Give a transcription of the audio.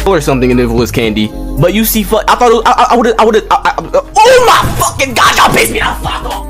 or something, and if it was candy. But you see, I thought I would've. Oh my fucking god, y'all pissed me the fuck off.